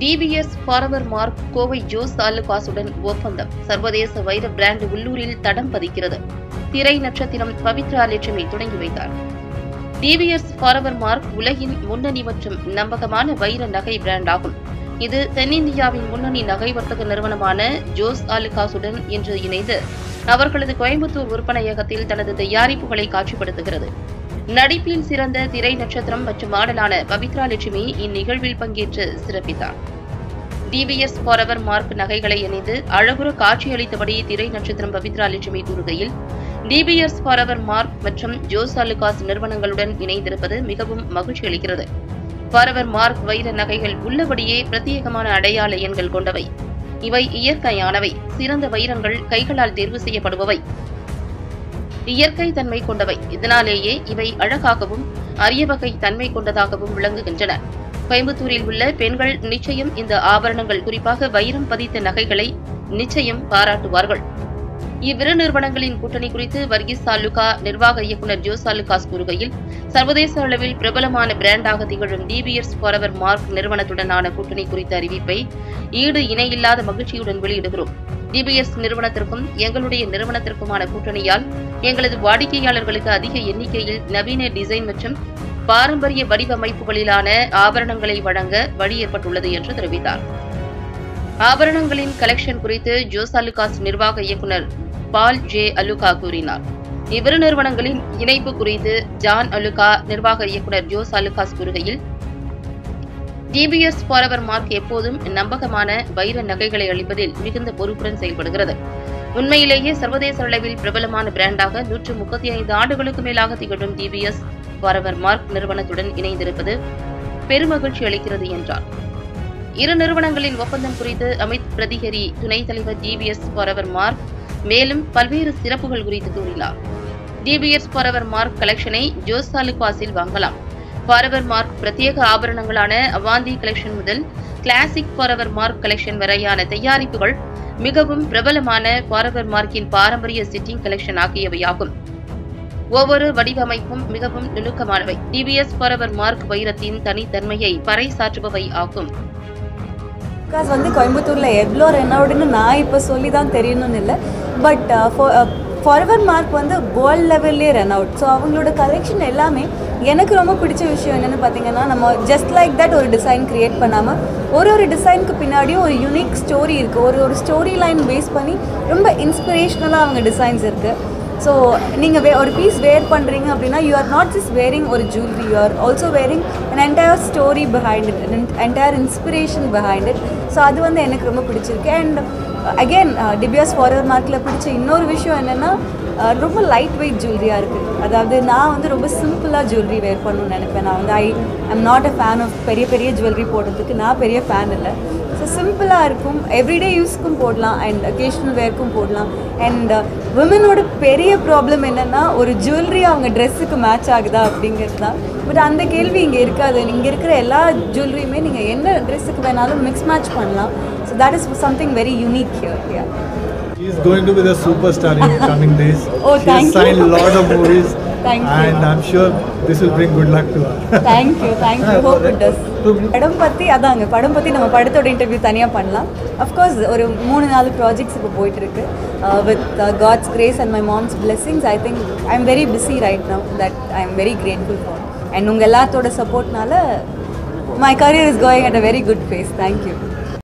DPS forevermark Kovai Jos ஆலுகாசுடன் ஒப்பந்தம். சர்வதேச வைர பிராண்ட் உள்ளூரில் தடம் பதிக்கிறது. திரை நட்சத்திரம் பவித்ரா லட்சுமி தொடங்கி வைத்தார். டிபிஎஸ் ஃபாரவர் மார்க் உலகின் முன்னணி மற்றும் நம்பகமான வைர நகை பிராண்ட் ஆகும். இது தென்னிந்தியாவின் முன்னணி நகை வர்த்தக நிறுவனமான ஜோஸ் ஆலுகாசுடன் இன்று இணைந்து அவர்களது கோயம்புத்தூர் விற்பனையகத்தில் தனது தயாரிப்புகளை காட்சிப்படுத்துகிறது. நடிப்பில் சிறந்த திரை நட்சத்திரம் மற்றும் மாடலான பவித்ரா லட்சுமி இந்நிகழ்வில் பங்கேற்று சிறப்பித்தார். டிபிஎஸ் ஃபாரவர் மார்க் நகைகளை இணைந்து அழகுற காட்சியளித்தபடி திரை நட்சத்திரம் பவித்ரா லட்சுமி கூறுகையில், டிபிஎஸ் ஃபாரவர் மார்க் மற்றும் ஜோஸ் ஆலுகாஸ் நிறுவனங்களுடன் இணைந்திருப்பது மிகவும் மகிழ்ச்சி அளிக்கிறது. ஃபாரவர் மார்க் வைர நகைகள் உள்ளபடியே பிரத்யேகமான அடையாள எண்கள் கொண்டவை. இவை இயற்கையானவை, சிறந்த வைரங்கள் கைகளால் தேர்வு செய்யப்படுபவை, இயற்கை தன்மை கொண்டவை. இதனாலேயே இவை அழகாகவும் அரிய வகை தன்மை கொண்டதாகவும் விளங்குகின்றன. கோயம்புத்தூரில் உள்ள பெண்கள் நிச்சயம் இந்த ஆபரணங்கள், குறிப்பாக வைரம் பதித்த நகைகளை நிச்சயம் பாராட்டுவார்கள். இவ்விரு நிறுவனங்களின் கூட்டணி குறித்து வர்கீஸ் ஆலுகா நிர்வாக இயக்குநர் ஜோஸ் ஆலுகாஸ் கூறுகையில், சர்வதேச அளவில் பிரபலமான பிராண்டாக திகழும் டிபிஎஸ் ஃபாரவர் மார்க் நிறுவனத்துடனான கூட்டணி குறித்த அறிவிப்பை ஈடு இணையில்லாத மகிழ்ச்சியுடன் வெளியிடுகிறோம். டிபிஎஸ் நிறுவனத்திற்கும் எங்களுடைய நிறுவனத்திற்குமான கூட்டணியால் எங்களது வாடிக்கையாளர்களுக்கு அதிக எண்ணிக்கையில் நவீன டிசைன் மற்றும் பாரம்பரிய வடிவமைப்புகளிலான ஆபரணங்களை வழங்க வழி ஏற்பட்டுள்ளது என்று தெரிவித்தார். ஆபரணங்களின் கலெக்ஷன் குறித்து ஜோஸ் ஆலுகாஸ் நிர்வாக இயக்குநர் பால் ஜே அலுகா கூறினார். இவ்விரு நிறுவனங்களின் இணைப்பு குறித்து ஜான் அலுகா நிர்வாக இயக்குநர் ஜோஸ் ஆலுகாஸ் கூறுகையில், டிபிஎஸ் ஃபாரவர் மார்க் எப்போதும் நம்பகமான வைர நகைகளை அளிப்பதில் மிகுந்த பொறுப்புடன் செயல்படுகிறது. உண்மையிலேயே சர்வதேச அளவில் பிரபலமான பிராண்டாக 135 ஆண்டுகளுக்கு மேலாக திகழும் டிபிஎஸ் ஃபாரவர் மார்க் நிறுவனத்துடன் இணைந்திருப்பது பெருமகிழ்ச்சி அளிக்கிறது என்றார். இரு நிறுவனங்களின் ஒப்பந்தம் குறித்து அமித் பிரதிகரி, துணைத் தலைவர் டிபிஎஸ் ஃபாரவர் மார்க், மேலும் பல்வேறு சிறப்புகள் குறித்து கூறினார். டிபிஎஸ் ஃபாரவர் மார்க் கலெக்ஷனை ஜோஸ் ஆலுகாஸில் வாங்கலாம். ஃபாரவர் மார்க் பிரத்யேக ஆபரணங்களான அவாந்தி கலெக்ஷன் முதல் கிளாசிக் ஃபாரவர் மார்க் கலெக்ஷன் வரையான தயாரிப்புகள் மிகவும் பிரபலமான ஃபாரவர் மார்க்கின் பாரம்பரிய சிட்டிங் கலெக்ஷன் ஆகியவையாகும். ஒவ்வொரு வடிவமைப்பும் மிகவும் நுணுக்கமானவை. டிபிஎஸ் ஃபாரவர் மார்க் வைரத்தின் தனித்தன்மையை பறைசாற்றுபவை ஆகும். கோயம்புத்தூர்ல எவ்வளோ ரெனவுடுன்னு நான் இப்போ சொல்லி தான் தெரியணும்னு இல்லை, பட் ஃபாரவர் மார்க் வேர்ல்ட் லெவல்லே ரெனவுட். ஸோ அவங்களோட கலெக்ஷன் எல்லாமே எனக்கு ரொம்ப பிடிச்ச விஷயம் என்னென்னு பார்த்தீங்கன்னா, நம்ம ஜஸ்ட் லைக் தட் ஒரு டிசைன் க்ரியேட் பண்ணாமல் ஒரு டிசைனுக்கு பின்னாடியும் ஒரு யூனிக் ஸ்டோரி இருக்குது. ஒரு ஸ்டோரி லைன் பேஸ் பண்ணி ரொம்ப இன்ஸ்பிரேஷ்னலாக அவங்க டிசைன்ஸ் இருக்குது. ஸோ நீங்கள் ஒரு பீஸ் வேர் பண்ணுறீங்க அப்படின்னா, you are not just wearing ஒரு jewellery, you are also wearing an entire story behind it, an entire inspiration behind it. So அது எனக்கு ரொம்ப பிடிச்சிருக்கு. அண்ட் அகெயின் டிபிஎஸ் ஃபாரவர் மார்க்கில் பிடிச்ச இன்னொரு விஷயம் என்னென்னா, ரொம்ப லைட் வெயிட் ஜுவல்லரியாக இருக்குது. அதாவது நான் ரொம்ப சிம்பிளாக ஜுவல்லரி வேர் பண்ணணும்னு நினைப்பேன். நான் I am not a fan of பெரிய பெரிய ஜுவல்லரி போடுறதுக்கு. நான் பெரிய ஃபேன் இல்லை. ஸோ சிம்பிளாக இருக்கும், எவ்ரிடே யூஸ்க்கும் போடலாம் அண்ட் அக்கேஷ்னல் வேர்க்கும் போடலாம். அண்ட் விமனோட பெரிய ப்ராப்ளம் என்னென்னா, ஒரு ஜுவல்லரி அவங்க ட்ரெஸ்ஸுக்கு மேட்ச் ஆகுதா அப்படிங்கிறது தான். பட் அந்த கேள்வி இங்கே இருக்காது. இங்கே இருக்கிற எல்லா ஜுவல்லரியுமே நீங்கள் என்ன ட்ரெஸ்ஸுக்கு வேணாலும் மிக்ஸ் மேட்ச் பண்ணலாம். So that is something very unique here. Yeah. She is going to be the superstar in coming days. Oh, she has signed a lot of movies. Thank you. And I'm sure this will bring good luck to her. Thank you. Hope it does. படம் பற்றி நம்ம படத்தோட interview தனியாக பண்ணலாம். Of course ஒரு 3-4 projects இப்போ போயிட்டுருக்கு. With god's grace and my mom's blessings, I think I am very busy right now, that I am very grateful for. And உங்கள் எல்லாத்தோட சப்போர்ட்னால my career is going at a very good pace. Thank you.